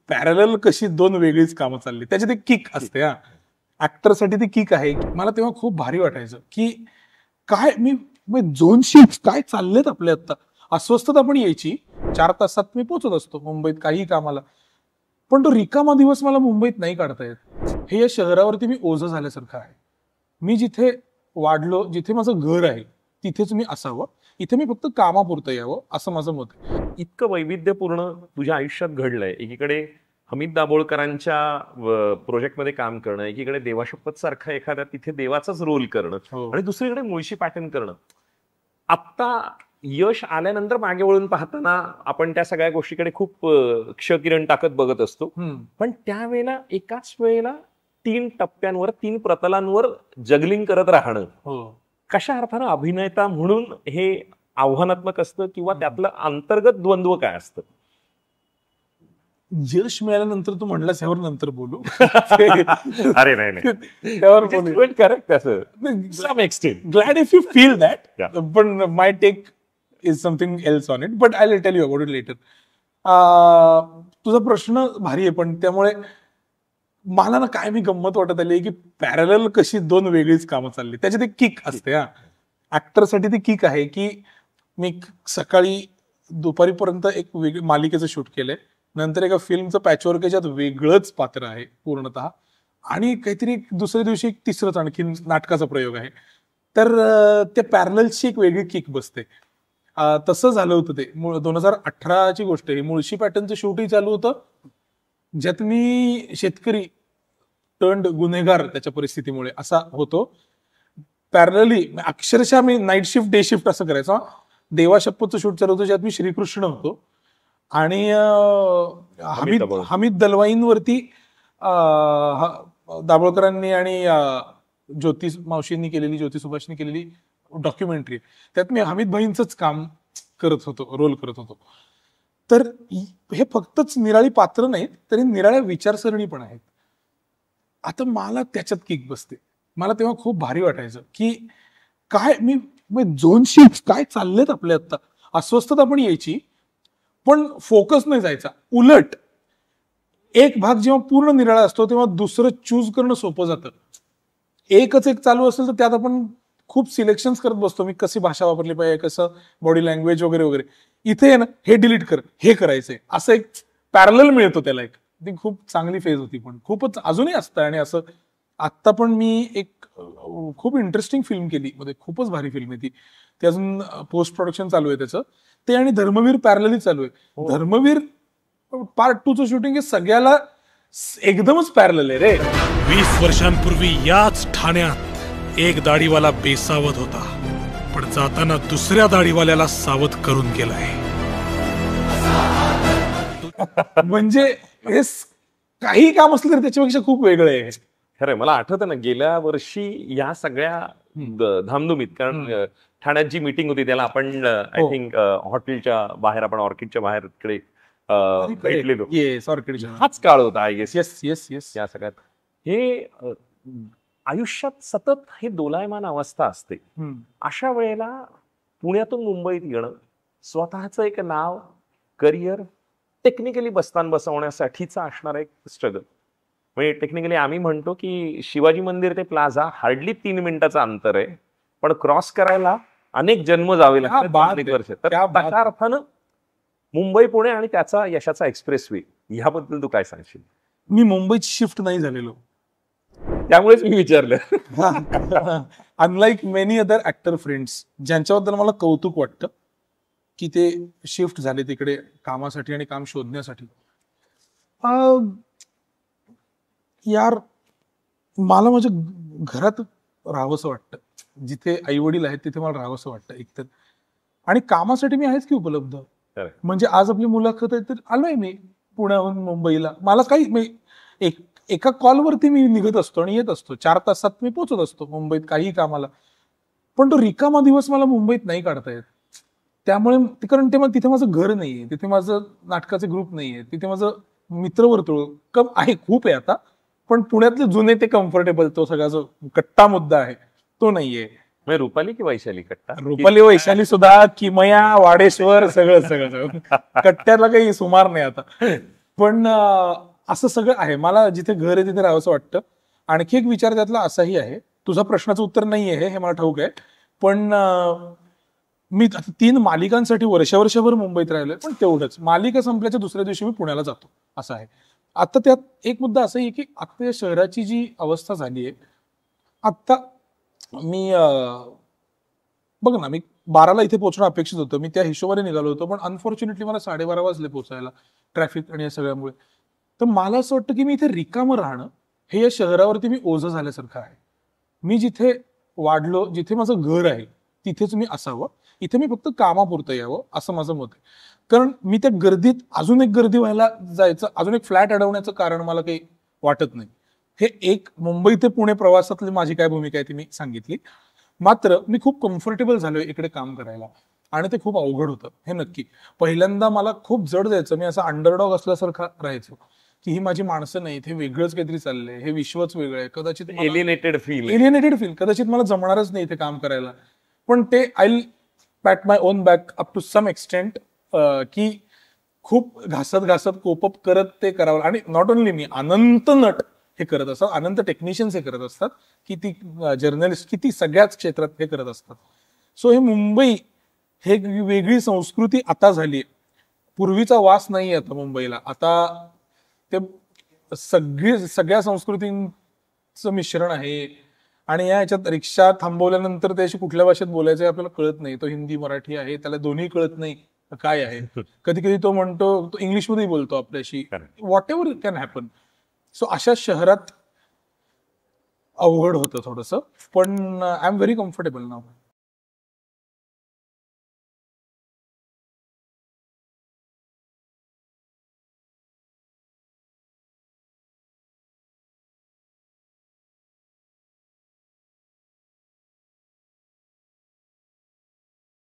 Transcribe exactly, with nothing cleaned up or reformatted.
Parallel कशी दोन वेगळीच कामं चालली, त्याच्यात एक किक असते. हा ऍक्टरसाठी ती किक आहे. मला तेव्हा खूप भारी वाटायचं की काय मी झोन शिफ्ट काय चाललेत आपले. आता अस्वस्थता पण यायची. चार तासात मी पोहोचत असतो मुंबईत काही कामाला, पण तो रिकामा दिवस मला मुंबईत नाही काढता येत. हे या शहरावरती मी ओझं झाल्यासारखं आहे. मी जिथे वाढलो, जिथे माझं घर आहे, तिथेच मी असावं. इथे मी फक्त कामापुरतं यावं असं माझं मत आहे. इतकं वैविध्यपूर्ण तुझ्या आयुष्यात घडलंय. एकीकडे हमीद दाभोळकरांच्या प्रोजेक्टमध्ये काम करणं, एकीकडे देवाशपथ सारखा एखाद्या तिथे देवाचाच रोल करणं, आणि दुसरीकडे मुळशी पॅटर्न करणं. आत्ता यश आल्यानंतर मागे वळून पाहताना आपण त्या सगळ्या गोष्टीकडे खूप क्षकिरण टाकत बघत असतो. पण त्यावेळेला एकाच वेळेला तीन टप्प्यांवर, तीन प्रतलांवर जगलिंग करत राहणं कशा अर्थानं अभिनेता म्हणून हे आव्हानात्मक असतं, किंवा त्यातलं अंतर्गत द्वंद्व काय असतं? यश मिळाल्यानंतर तू म्हणलास यावर नंतर बोलू. अरे नाही नाही त्यावर करेक्ट असं some extent. Glad if you feel that, पण my take is something else on it, but I will tell you about it later. तुझा प्रश्न भारी आहे, पण त्यामुळे मला ना काय मी गंमत वाटत आली की पॅरलल कशी दोन वेगळीच कामं चालली, त्याच्यात एक किक असते. हा ऍक्टरसाठी ती किक आहे की मी सकाळी दुपारीपर्यंत एक वेगळी मालिकेचं शूट केलंय, नंतर एका फिल्मचं पॅचवर्क याच्यात वेगळंच पात्र आहे पूर्णतः, आणि काहीतरी दुसऱ्या दिवशी एक तिसरंच आणखी नाटकाचा प्रयोग आहे. तर त्या पॅरललची एक वेगळी किक बसते. तसं झालं होतं ते दोन हजार अठराची गोष्ट आहे. मुळशी पॅटर्नचं शूटही चालू होतं, ज्यात मी शेतकरी टर्न्ड गुन्हेगार त्याच्या परिस्थितीमुळे असा होतो. पॅरलली अक्षरशः मी नाईट शिफ्ट डे शिफ्ट असं करायचं. देवाशपथचं शूट चालू होतं, ज्यात मी श्रीकृष्ण होतो, आणि हमीद हमीद दलवाईंवरती दाभोळकरांनी आणि ज्योती मावशींनी केलेली, ज्योती सुभाषनी केलेली डॉक्युमेंटरी, त्यात मी हमीद भाईंचंच काम करत होतो, रोल करत होतो. तर हे फक्तच निराळी पात्र नाहीत, तरी निराळ्या विचारसरणी पण आहेत. आता मला त्याच्यात किक बसते. मला तेव्हा खूप भारी वाटायचं की काय मी झोन शिफ्ट काय चाललेत आपले. आता अस्वस्थता पण यायची, पण फोकस नाही जायचा. उलट एक भाग जेव्हा पूर्ण निराळा असतो तेव्हा दुसरं चूज करणं सोपं जातं. एकच एक चालू असेल तर त्यात आपण खूप सिलेक्शन करत बसतो, मी कशी भाषा वापरली पाहिजे, कसं बॉडी लँग्वेज वगैरे वगैरे. इथे आहे ना, हे डिलीट कर, हे करायचंय, असं एक पॅरलल मिळतो त्याला. एक ती खूप चांगली फेज होती, पण खूपच अजूनही असतं. आणि असं आत्ता पण मी एक खूप इंटरेस्टिंग फिल्म केली, मध्ये खूपच भारी फिल्म आहे ती, ते अजून पोस्ट प्रोडक्शन चालू आहे त्याचं. ते आणि धर्मवीर पॅरलली चालू आहे. धर्मवीर पार्ट टू चं शूटिंग हे सगळ्याला एकदमच पॅरलल आहे रे. वीस वर्षांपूर्वी याच ठाण्यात एक दाढीवाला बेसावध होता, पण जाताना दुसऱ्या दाढीवाल्याला सावध करून गेलाय. म्हणजे हे काही काम असलं तरी त्याच्यापेक्षा खूप वेगळं आहे. खरंय. मला आठवतं ना, गेल्या वर्षी या सगळ्या धामधुमीत, कारण ठाण्यात जी मीटिंग होती त्याला आपण आय थिंक हॉटेलच्या बाहेर, आपण ऑर्किडच्या बाहेर इकडे भेटलेलो. हाच काळ होता I guess. Yes yes yes या सगळ्यात हे आयुष्यात सतत हे दोलायमान अवस्था असते. अशा वेळेला पुण्यातून मुंबईत येणं, स्वतःचं एक नाव, करिअर टेक्निकली बस्तान बसवण्यासाठीचा असणारा एक स्ट्रगल. म्हणजे टेक्निकली आम्ही म्हणतो की शिवाजी मंदिर ते प्लाझा हार्डली तीन मिनिटाचं अंतर आहे, पण क्रॉस करायला अनेक जन्म जावे लागतात, अनेक वर्ष. तर त्या अर्थानं मुंबई पुणे आणि त्याचा यशाचा एक्सप्रेसवे, ह्याबद्दल तू काय सांगशील? मी मुंबईत शिफ्ट नाही झालेलो, त्यामुळेच मी विचारलं. Unlike many other actor friends, ज्यांच्याबद्दल मला कौतुक वाटतं की ते शिफ्ट झाले तिकडे कामासाठी आणि काम शोधण्यासाठी. यार मला माझ्या घरात राहावंसं वाटतं, जिथे आई वडील आहेत तिथे मला राहावंसं वाटतं एकतर. आणि कामासाठी मी आहेच की उपलब्ध. म्हणजे आज आपली मुलाखत आहे तर आलोय मी पुण्याहून मुंबईला. मला काही एक एका कॉलवरती मी निघत असतो आणि येत असतो. चार तासात मी पोहोचत असतो मुंबईत काही कामाला, पण तो रिकामा दिवस मला मुंबईत नाही काढता येत. त्यामुळे कारण ते तिथे माझं घर नाहीये, तिथे माझं नाटकाचे ग्रुप नाहीये, तिथे माझं मित्रवर्तुळ कम आहे, खूप आहे आता, पण पुण्यातले जुने ते कम्फर्टेबल, तो सगळा जो कट्टा मुद्दा आहे तो नाहीये. रुपाली की वैशाली कट्टा? रुपाली वैशाली सुद्धा, किमया, वाडेश्वर, सगळं सगळं सगळं कट्ट्याला काही सुमार नाही आता. पण अं, असं सगळं आहे. मला जिथे घर आहे तिथे राहावंसं वाटतं. आणखी एक विचार त्यातला असाही आहे, तुझा प्रश्नाचं उत्तर नाही आहे हे मला ठाऊक आहे, पण अं, मी आता तीन मालिकांसाठी वर्ष वर्षभर मुंबईत राहिलोय, पण तेवढंच मालिका संपल्याच्या दुसऱ्या दिवशी मी पुण्याला जातो असं आहे. आता त्यात एक मुद्दा असा आहे की आता या शहराची जी अवस्था झाली आहे, आता मी अं, बघ ना, मी बाराला इथे पोहोचणं अपेक्षित होतं, मी त्या हिशोबाने निघालो होतो, पण अनफॉर्च्युनेटली मला साडेबारा वाजले पोहोचायला ट्रॅफिक आणि या सगळ्यामुळे. तर मला असं वाटतं की मी इथे रिकामं राहणं हे या शहरावरती मी ओझं झाल्यासारखं आहे. मी जिथे वाढलो, जिथे माझं घर आहे तिथेच मी असावं, इथे मी फक्त कामापुरतं यावं असं माझं मत आहे. कारण मी त्या गर्दीत अजून एक गर्दी व्हायला जायचं, अजून एक फ्लॅट अडवण्याचं कारण मला काही वाटत नाही. हे एक मुंबई ते पुणे प्रवासातली माझी काय भूमिका आहे ती मी सांगितली. मात्र मी खूप कम्फर्टेबल झालोय इकडे काम करायला आणि ते खूप अवघड होतं हे नक्की. पहिल्यांदा मला खूप जड जायचं, मी असा अंडरडॉग असल्यासारखा राहायचो की ही माझी माणसं नाहीत, हे वेगळंच काहीतरी चाललंय, हे विश्वच वेगळं आहे, कदाचित एलिनेटेड फील एलिनेटेड फील, कदाचित मला जमणारच नाही इथे काम करायला. पण ते I pat my own back up to some extent की खूप घासत घासत कोपअप करत ते करावं. आणि नॉट ओनली मी, अनंत नट हे करत असतात, अनंत टेक्निशियन्स हे करत असतात, किती जर्नलिस्ट, किती सगळ्याच क्षेत्रात हे करत असतात. सो हे मुंबई हे वेगळी संस्कृती आता झाली. पूर्वीचा वास नाही आता मुंबईला. आता ते सगळी सगळ्या संस्कृतींचं मिश्रण आहे. आणि या ह्याच्यात रिक्षा थांबवल्यानंतर त्याशी कुठल्या भाषेत बोलायचं हे आपल्याला कळत नाही. तो हिंदी मराठी आहे, त्याला दोन्ही कळत नाही काय आहे. कधी कधी तो म्हणतो, तो इंग्लिशमध्ये बोलतो आपल्याशी, whatever can happen. So अशा शहरात अवघड होतं थोडंसं, पण I am very comfortable now.